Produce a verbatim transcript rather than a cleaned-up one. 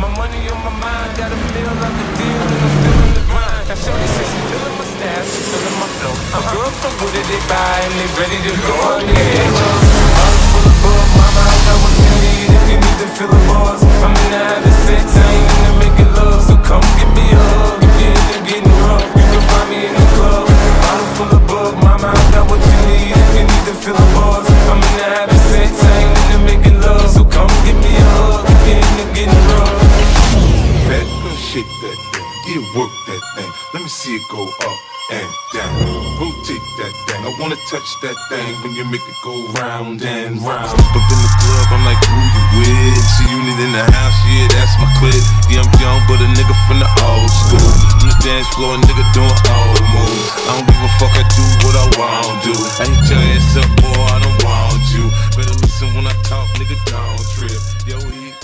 My money on my mind, got a meal out the deal, and I'm still in the grind. Now shorty says she feeling my style, she feeling my flow. My girls from Wooded, they buy and they ready to go. Yeah, I'm full of bug, mama, I got what you need if you need to fill the bars. I'm in the having sex, I ain't into making love, so come give me a hug. If you're into getting rough, you can find me in the club. I'm full of bug, mama, I got what you need if you need to fill the bars. I'm in the having sex, I ain't into making love, so come give me a hug. If you're into getting rough. Fat girl, shake that thing, yeah, work that thing. Let me see it go up and down. Rotate that thing, I wanna touch that thing when you make it go round and round. Step up in the club, I'm like, who you with? See you need in the house, yeah, that's my clique. Yeah, I'm young, but a nigga from the old school. On the dance floor, a nigga doing old moves. I don't give a fuck, I do what I want to. I hit your ass up, boy, I don't want you. Better listen when I talk, nigga, don't trip. Yo, he